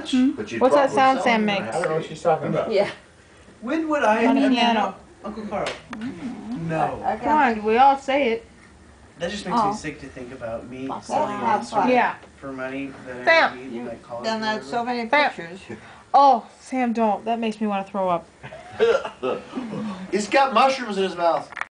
much? But you'd What's that probably sound sell Sam them for makes? I don't know what she's talking about. Yeah. When would I On the have piano. Uncle Carl? No. Come on, we all say it. That just makes Oh. me sick to think about me That's selling not an instrument fun. Yeah. for money that Sam. I need, like college. Done or that so whatever. many Sam. pictures. Oh, Sam, don't. That makes me want to throw up. He's got mushrooms in his mouth.